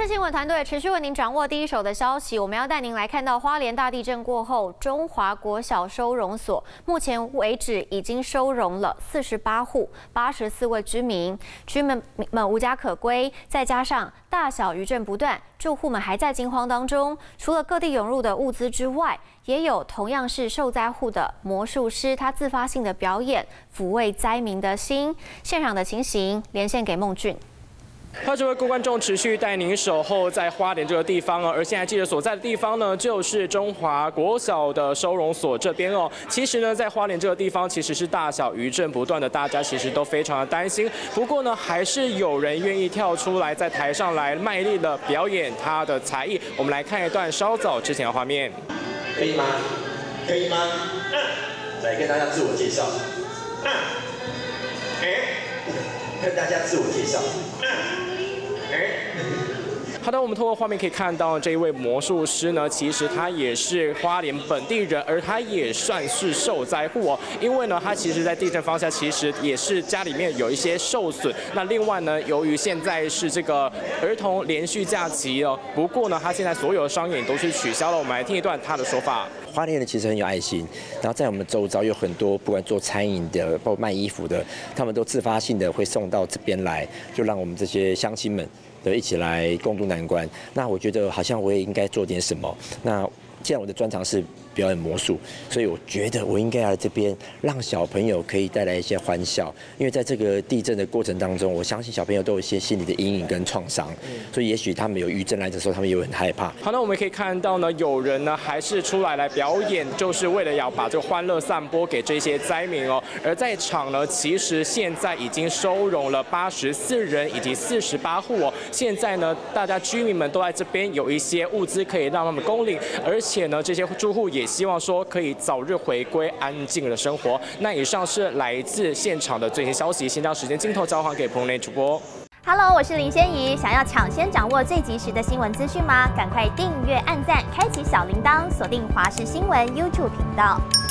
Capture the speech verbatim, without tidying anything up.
视新闻团队持续为您掌握第一手的消息，我们要带您来看到花莲大地震过后，中华国小收容所目前为止已经收容了四十八户、八十四位居民，居民们无家可归，再加上大小余震不断，住户们还在惊慌当中。除了各地涌入的物资之外，也有同样是受灾户的魔术师，他自发性的表演，抚慰灾民的心。现场的情形连线给孟俊。 好，这位各位观众持续带您守候在花莲这个地方哦，而现在记者所在的地方呢，就是中华国小的收容所这边哦。其实呢，在花莲这个地方，其实是大小余震不断的，大家其实都非常的担心。不过呢，还是有人愿意跳出来在台上来卖力的表演他的才艺。我们来看一段稍早之前的画面， 可以吗？可以吗？嗯，来跟大家自我介绍。嗯，哎，跟大家自我介绍。嗯。 好的，我们通过画面可以看到，这一位魔术师呢，其实他也是花莲本地人，而他也算是受灾户哦。因为呢，他其实在地震方向，其实也是家里面有一些受损。那另外呢，由于现在是这个儿童连续假期哦，不过呢，他现在所有的商演都是取消了。我们来听一段他的说法。 花莲人其实很有爱心，然后在我们周遭有很多不管做餐饮的，包括卖衣服的，他们都自发性的会送到这边来，就让我们这些乡亲们的一起来共度难关。那我觉得好像我也应该做点什么。那既然我的专长是表演魔术，所以我觉得我应该来这边让小朋友可以带来一些欢笑。因为在这个地震的过程当中，我相信小朋友都有一些心理的阴影跟创伤，所以也许他们有余震来的时候，他们也会很害怕。 好，那我们可以看到呢，有人呢还是出来来表演，就是为了要把这个欢乐散播给这些灾民哦。而在场呢，其实现在已经收容了八十四人以及四十八户哦。现在呢，大家居民们都在这边有一些物资可以让他们供领，而且呢，这些住户也希望说可以早日回归安静的生活。那以上是来自现场的最新消息，先将时间镜头交还给棚内主播。 Hello， 我是林仙怡。想要抢先掌握最及时的新闻资讯吗？赶快订阅、按赞、开启小铃铛，锁定华视新闻 YouTube 频道。